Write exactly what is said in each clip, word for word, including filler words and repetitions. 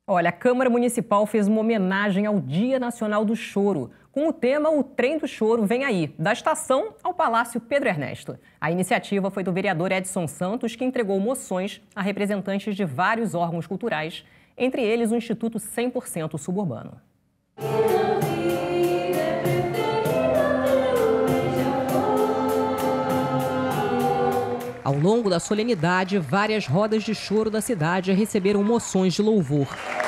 Olha, a Câmara Municipal fez uma homenagem ao Dia Nacional do Choro, com o tema O Trem do Choro Vem Aí, da estação ao Palácio Pedro Ernesto. A iniciativa foi do vereador Edson Santos, que entregou moções a representantes de vários órgãos culturais, entre eles o Instituto cem por cento Suburbano. Ao longo da solenidade, várias rodas de choro da cidade receberam moções de louvor.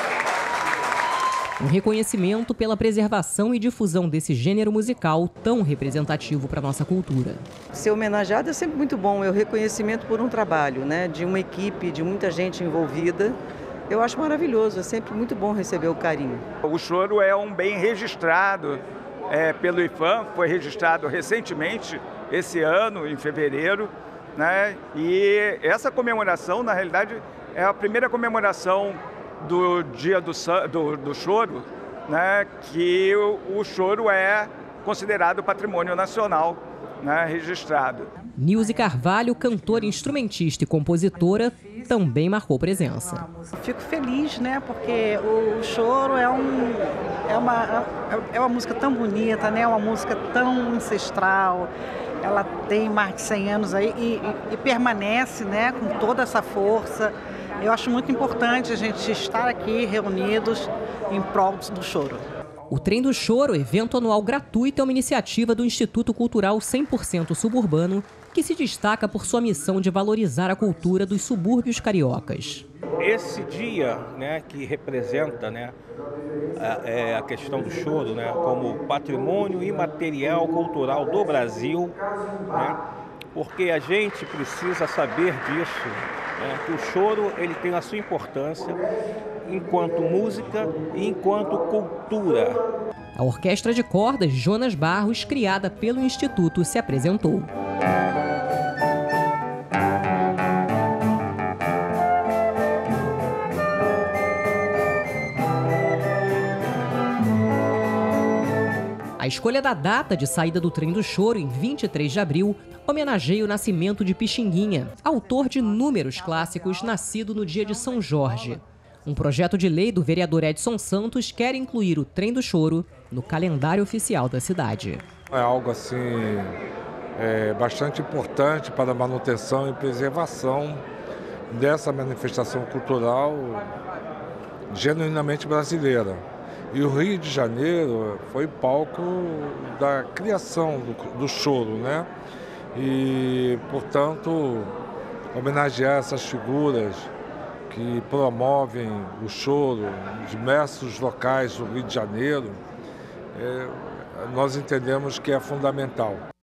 Um reconhecimento pela preservação e difusão desse gênero musical tão representativo para a nossa cultura. Ser homenageado é sempre muito bom, é o reconhecimento por um trabalho, né, de uma equipe, de muita gente envolvida. Eu acho maravilhoso, é sempre muito bom receber o carinho. O choro é um bem registrado é, pelo IPHAN, foi registrado recentemente, esse ano, em fevereiro. Né? E essa comemoração, na realidade, é a primeira comemoração do Dia do, do, do Choro, né? Que o, o choro é considerado patrimônio nacional, né? Registrado. Nilze Carvalho, cantora, instrumentista e compositora, também marcou presença. Fico feliz, né? Porque o choro é, um, é, uma, é uma música tão bonita, né? Uma música tão ancestral. Ela tem mais de cem anos aí e, e, e permanece, né, com toda essa força. Eu acho muito importante a gente estar aqui reunidos em prol do choro. O Trem do Choro, evento anual gratuito, é uma iniciativa do Instituto Cultural cem por cento Suburbano, que se destaca por sua missão de valorizar a cultura dos subúrbios cariocas. Esse dia, né, que representa, né, a, é, a questão do choro, né, como patrimônio imaterial cultural do Brasil, né, porque a gente precisa saber disso, né, que o choro ele tem a sua importância enquanto música e enquanto cultura. A Orquestra de Cordas Jonas Barros, criada pelo Instituto, se apresentou. A escolha da data de saída do Trem do Choro, em vinte e três de abril, homenageia o nascimento de Pixinguinha, autor de inúmeros clássicos, nascido no dia de São Jorge. Um projeto de lei do vereador Edson Santos quer incluir o Trem do Choro no calendário oficial da cidade. É algo assim é, bastante importante para a manutenção e preservação dessa manifestação cultural genuinamente brasileira. E o Rio de Janeiro foi palco da criação do, do choro, né? E, portanto, homenagear essas figuras que promovem o choro em diversos locais do Rio de Janeiro, é, nós entendemos que é fundamental.